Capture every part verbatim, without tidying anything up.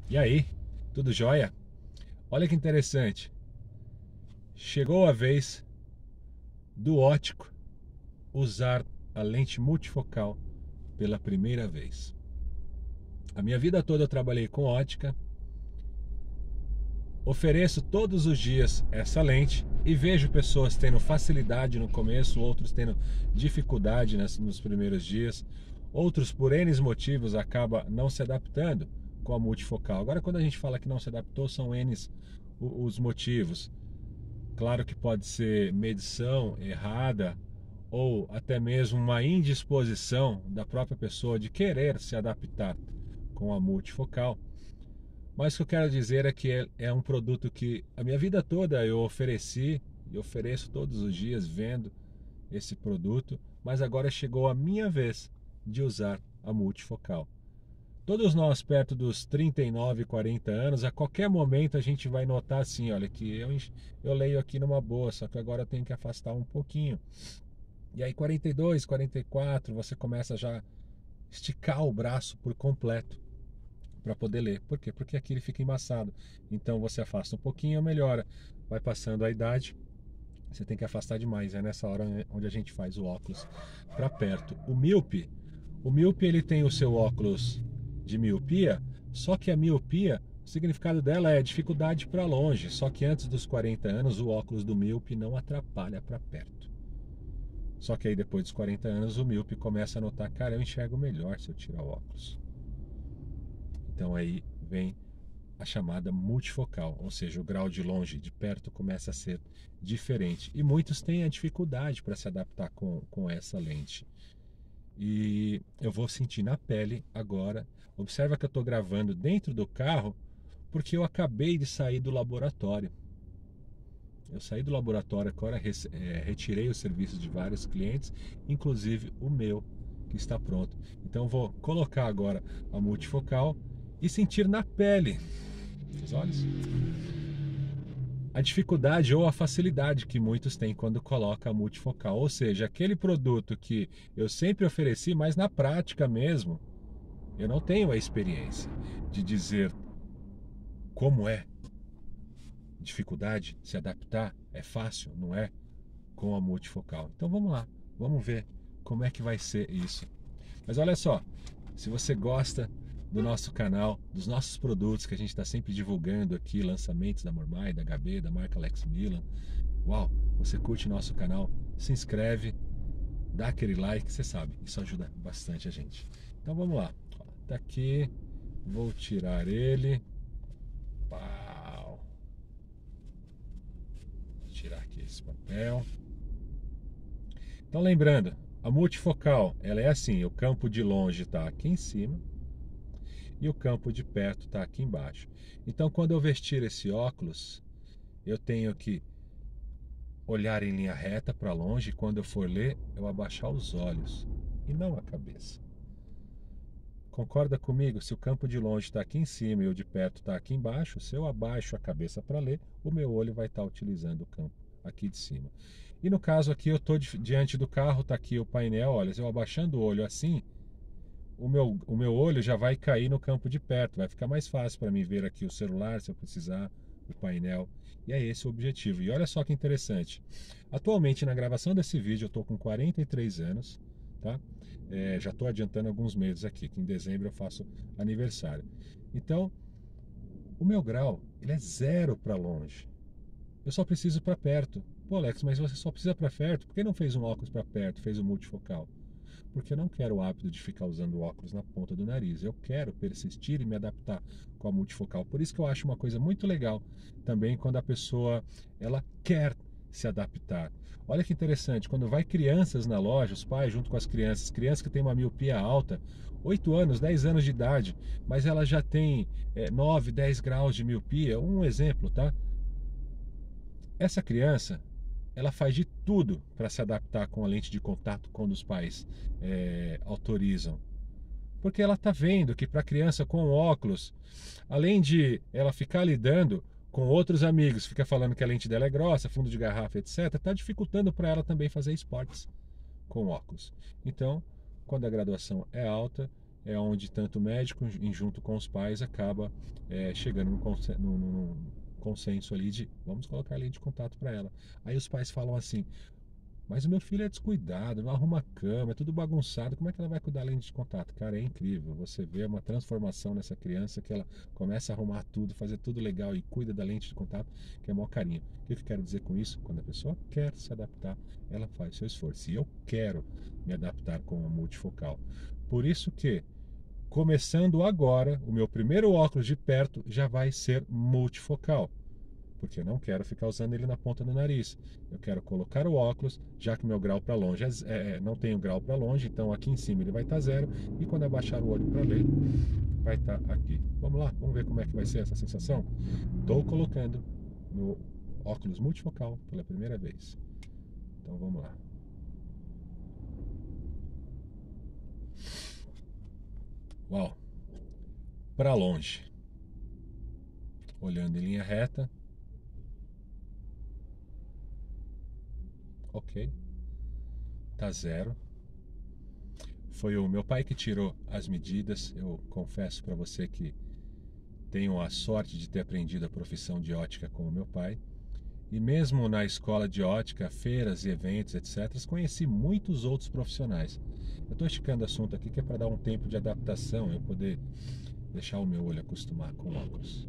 E aí, tudo jóia? Olha que interessante. Chegou a vez do ótico usar a lente multifocal pela primeira vez. A minha vida toda eu trabalhei com ótica, ofereço todos os dias essa lente e vejo pessoas tendo facilidade no começo, outros tendo dificuldade nos primeiros dias, outros por N motivos acaba não se adaptando com a multifocal. Agora, quando a gente fala que não se adaptou, são N os motivos. Claro que pode ser medição errada ou até mesmo uma indisposição da própria pessoa de querer se adaptar com a multifocal. Mas o que eu quero dizer é que é, é um produto que a minha vida toda eu ofereci e ofereço todos os dias vendo esse produto, mas agora chegou a minha vez de usar a multifocal. Todos nós perto dos trinta e nove, quarenta anos, a qualquer momento a gente vai notar assim, olha que eu, eu leio aqui numa boa, só que agora eu tenho que afastar um pouquinho. E aí quarenta e dois, quarenta e quatro, você começa já a esticar o braço por completo para poder ler. Por quê? Porque aqui ele fica embaçado. Então você afasta um pouquinho, melhora. Vai passando a idade, você tem que afastar demais. É nessa hora onde a gente faz o óculos para perto. O míope, o míope ele tem o seu óculos de miopia, só que a miopia, o significado dela é dificuldade para longe. Só que antes dos quarenta anos, o óculos do míope não atrapalha para perto. Só que aí depois dos quarenta anos, o míope começa a notar, cara, eu enxergo melhor se eu tirar o óculos. Então aí vem a chamada multifocal, ou seja, o grau de longe, de perto começa a ser diferente. E muitos têm a dificuldade para se adaptar com, com essa lente. E eu vou sentir na pele agora. Observa que eu estou gravando dentro do carro porque eu acabei de sair do laboratório. Eu saí do laboratório agora, é, retirei os serviços de vários clientes, inclusive o meu, que está pronto. Então vou colocar agora a multifocal e sentir na pele dos olhos a dificuldade ou a facilidade que muitos têm quando coloca a multifocal. Ou seja, aquele produto que eu sempre ofereci, mas na prática mesmo, eu não tenho a experiência de dizer como é. Dificuldade, se adaptar, é fácil, não é? Com a multifocal. Então vamos lá, vamos ver como é que vai ser isso. Mas olha só, se você gosta do nosso canal, dos nossos produtos que a gente está sempre divulgando aqui, lançamentos da Mormai, da H B, da marca Lex Milan, uau, você curte nosso canal, se inscreve, dá aquele like, você sabe, isso ajuda bastante a gente. Então vamos lá, tá aqui, vou tirar ele, pau, vou tirar aqui esse papel. Então lembrando, a multifocal, ela é assim, o campo de longe está aqui em cima e o campo de perto está aqui embaixo. Então quando eu vestir esse óculos, eu tenho que olhar em linha reta para longe e quando eu for ler, eu abaixar os olhos e não a cabeça. Concorda comigo? Se o campo de longe está aqui em cima e o de perto está aqui embaixo, se eu abaixo a cabeça para ler, o meu olho vai estar utilizando o campo aqui de cima. E no caso aqui, eu estou diante do carro, está aqui o painel, olha, eu abaixando o olho assim, o meu, o meu olho já vai cair no campo de perto, vai ficar mais fácil para mim ver aqui o celular, se eu precisar, o painel, e é esse o objetivo. E olha só que interessante, atualmente na gravação desse vídeo eu estou com quarenta e três anos, tá? É, já estou adiantando alguns meses aqui, que em dezembro eu faço aniversário. Então, o meu grau, ele é zero para longe, eu só preciso para perto. Pô, Alex, mas você só precisa para perto, por que não fez um óculos para perto, fez um multifocal? Porque eu não quero o hábito de ficar usando óculos na ponta do nariz. Eu quero persistir e me adaptar com a multifocal. Por isso que eu acho uma coisa muito legal também quando a pessoa ela quer se adaptar. Olha que interessante, quando vai crianças na loja, os pais junto com as crianças, crianças que têm uma miopia alta, oito anos, dez anos de idade, mas ela já tem é, nove, dez graus de miopia, um exemplo, tá? Essa criança, ela faz de tudo para se adaptar com a lente de contato quando os pais é, autorizam. Porque ela está vendo que para a criança com óculos, além de ela ficar lidando com outros amigos, fica falando que a lente dela é grossa, fundo de garrafa, etcétera, está dificultando para ela também fazer esportes com óculos. Então, quando a graduação é alta, é onde tanto o médico, em junto com os pais, acaba é, chegando num, consen- num- num consenso ali de vamos colocar a lente de contato para ela. Aí os pais falam assim: mas o meu filho é descuidado, não arruma cama, é tudo bagunçado, como é que ela vai cuidar da lente de contato? Cara, é incrível. Você vê uma transformação nessa criança que ela começa a arrumar tudo, fazer tudo legal e cuida da lente de contato, que é maior carinho. O que eu quero dizer com isso? Quando a pessoa quer se adaptar, ela faz seu esforço. E eu quero me adaptar com a multifocal. Por isso que, começando agora, o meu primeiro óculos de perto já vai ser multifocal, porque eu não quero ficar usando ele na ponta do nariz. Eu quero colocar o óculos, já que meu grau para longe é, é, não tenho grau para longe, então aqui em cima ele vai estar zero, e quando abaixar o olho para ler, vai estar aqui. Vamos lá, vamos ver como é que vai ser essa sensação? Estou colocando meu óculos multifocal pela primeira vez. Então vamos lá. Uau! Para longe. Olhando em linha reta. Ok. Tá zero. Foi o meu pai que tirou as medidas. Eu confesso para você que tenho a sorte de ter aprendido a profissão de ótica com o meu pai. E mesmo na escola de ótica, feiras e eventos, etcétera, conheci muitos outros profissionais. Eu estou esticando o assunto aqui que é para dar um tempo de adaptação, eu poder deixar o meu olho acostumar com óculos.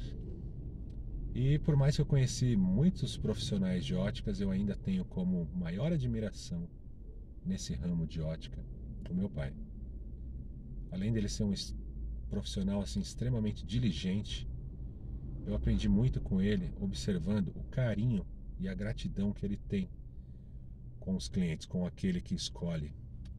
E por mais que eu conheci muitos profissionais de óticas, eu ainda tenho como maior admiração nesse ramo de ótica o meu pai. Além dele ser um profissional assim extremamente diligente, eu aprendi muito com ele, observando o carinho e a gratidão que ele tem com os clientes, com aquele que escolhe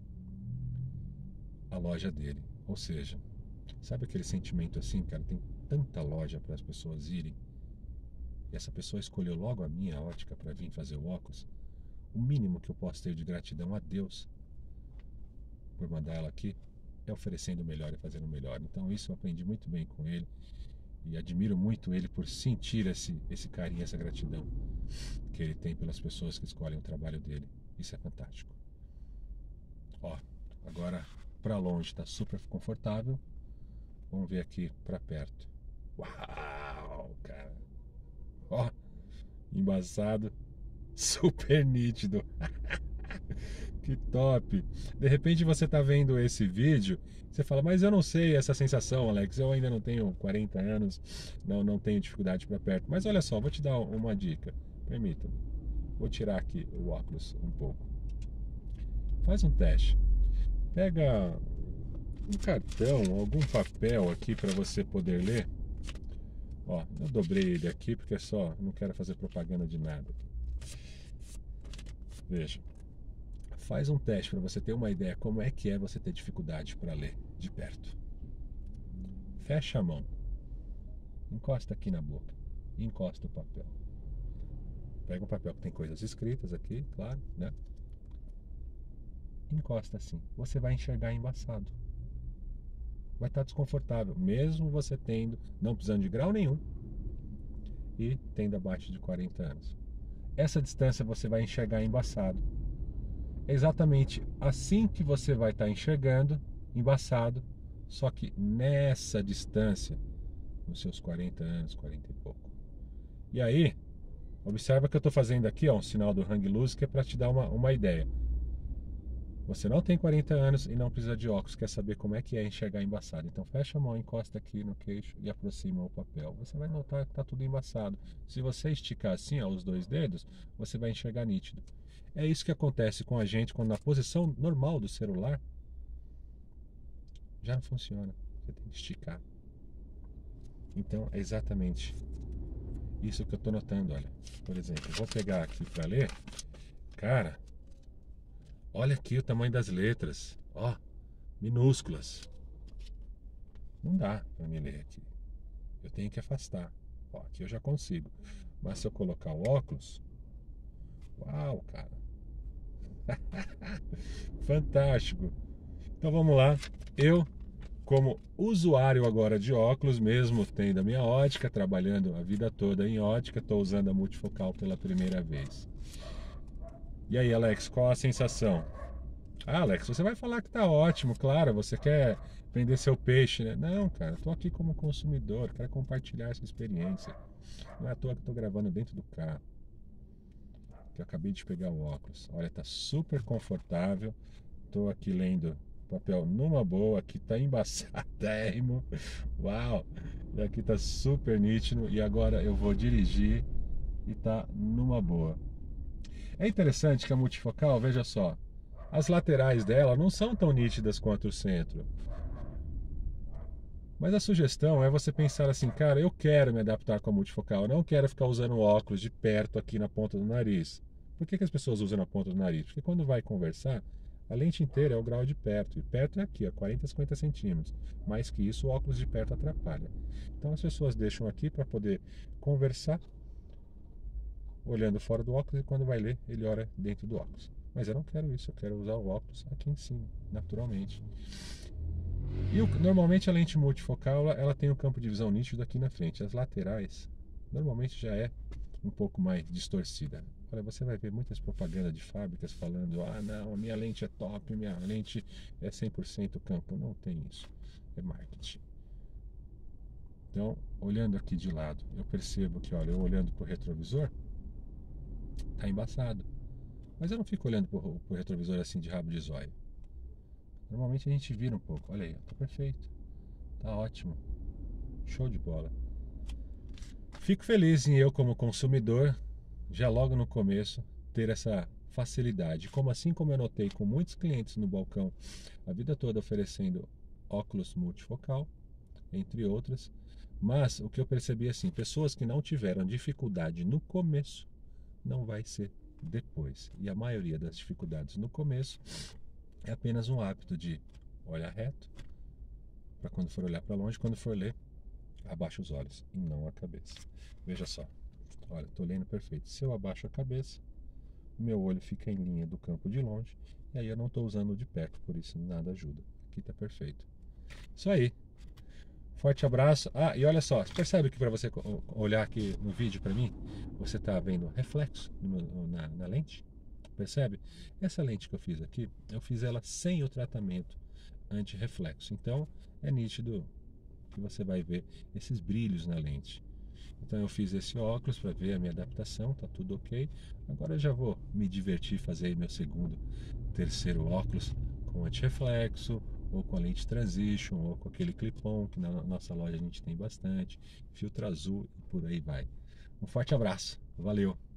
a loja dele. Ou seja, sabe aquele sentimento assim, cara, tem tanta loja para as pessoas irem, e essa pessoa escolheu logo a minha ótica para vir fazer o óculos. O mínimo que eu posso ter de gratidão a Deus por mandar ela aqui é oferecendo o melhor e fazendo o melhor. Então isso eu aprendi muito bem com ele. E admiro muito ele por sentir esse, esse carinho, essa gratidão que ele tem pelas pessoas que escolhem o trabalho dele. Isso é fantástico. Ó, agora para longe está super confortável. Vamos ver aqui para perto. Uau, cara. Ó, embaçado, super nítido. Que top! De repente você está vendo esse vídeo, você fala, mas eu não sei essa sensação, Alex, eu ainda não tenho quarenta anos, não, não tenho dificuldade para perto. Mas olha só, vou te dar uma dica, permita-me. Vou tirar aqui o óculos um pouco. Faz um teste. Pega um cartão, algum papel aqui para você poder ler. Ó, eu dobrei ele aqui porque só não quero fazer propaganda de nada. Veja. Faz um teste para você ter uma ideia como é que é você ter dificuldade para ler de perto. Fecha a mão. Encosta aqui na boca. E encosta o papel. Pega um papel que tem coisas escritas aqui, claro, né? Encosta assim. Você vai enxergar embaçado. Vai estar desconfortável, mesmo você tendo, não precisando de grau nenhum e tendo abaixo de quarenta anos. Essa distância você vai enxergar embaçado. É exatamente assim que você vai estar enxergando, embaçado, só que nessa distância, nos seus quarenta anos, quarenta e pouco. E aí, observa que eu estou fazendo aqui, ó, um sinal do Hang Loose, que é para te dar uma, uma ideia. Você não tem quarenta anos e não precisa de óculos, quer saber como é que é enxergar embaçado. Então fecha a mão, encosta aqui no queixo e aproxima o papel. Você vai notar que está tudo embaçado. Se você esticar assim, ó, os dois dedos, você vai enxergar nítido. É isso que acontece com a gente quando na posição normal do celular já não funciona. Você tem que esticar. Então é exatamente isso que eu estou notando, olha. Por exemplo, eu vou pegar aqui para ler. Cara, olha aqui o tamanho das letras. Ó, minúsculas. Não dá para me ler aqui. Eu tenho que afastar. Ó, aqui eu já consigo. Mas se eu colocar o óculos... Uau, cara. Fantástico. Então vamos lá. Eu, como usuário agora de óculos, mesmo tendo a minha ótica, trabalhando a vida toda em ótica, estou usando a multifocal pela primeira vez. E aí, Alex, qual a sensação? Ah, Alex, você vai falar que tá ótimo, claro, você quer vender seu peixe, né? Não, cara, tô aqui como consumidor, quero compartilhar essa experiência. Não é à toa que eu tô gravando dentro do carro, que eu acabei de pegar o óculos. Olha, tá super confortável. Tô aqui lendo papel numa boa, aqui tá embaçadérrimo. Uau! E aqui tá super nítido e agora eu vou dirigir e tá numa boa. É interessante que a multifocal, veja só, as laterais dela não são tão nítidas quanto o centro. Mas a sugestão é você pensar assim, cara, eu quero me adaptar com a multifocal, eu não quero ficar usando óculos de perto aqui na ponta do nariz. Por que que as pessoas usam na ponta do nariz? Porque quando vai conversar, a lente inteira é o grau de perto, e perto é aqui, ó, quarenta, cinquenta centímetros. Mais que isso, o óculos de perto atrapalha. Então as pessoas deixam aqui para poder conversar, olhando fora do óculos, e quando vai ler, ele olha dentro do óculos. Mas eu não quero isso, eu quero usar o óculos aqui em cima, naturalmente. E o, normalmente a lente multifocal ela, ela tem um campo de visão nítido aqui na frente. As laterais normalmente já é um pouco mais distorcida. Olha, você vai ver muitas propagandas de fábricas falando: ah, não, a minha lente é top, minha lente é cem por cento campo. Não tem isso, é marketing. Então, olhando aqui de lado, eu percebo que, olha, eu olhando para o retrovisor, tá embaçado. Mas eu não fico olhando para o retrovisor assim de rabo de zóio. Normalmente a gente vira um pouco. Olha aí, tá perfeito. Tá ótimo. Show de bola. Fico feliz em eu, como consumidor, já logo no começo, ter essa facilidade. Como assim como eu notei com muitos clientes no balcão a vida toda oferecendo óculos multifocal, entre outras. Mas o que eu percebi é assim, pessoas que não tiveram dificuldade no começo, não vai ser depois. E a maioria das dificuldades no começo é apenas um hábito de olhar reto, para quando for olhar para longe, quando for ler, abaixa os olhos e não a cabeça. Veja só, olha, estou lendo perfeito. Se eu abaixo a cabeça, o meu olho fica em linha do campo de longe, e aí eu não estou usando o de perto, por isso nada ajuda. Aqui está perfeito. Isso aí. Forte abraço. Ah, e olha só, você percebe que para você olhar aqui no vídeo para mim, você está vendo reflexo na, na lente? Percebe? Essa lente que eu fiz aqui, eu fiz ela sem o tratamento anti-reflexo. Então, é nítido que você vai ver esses brilhos na lente. Então eu fiz esse óculos para ver a minha adaptação, tá tudo ok. Agora eu já vou me divertir, fazer meu segundo, terceiro óculos com anti-reflexo, ou com a lente transition, ou com aquele clip-on, que na nossa loja a gente tem bastante, filtro azul e por aí vai. Um forte abraço, valeu!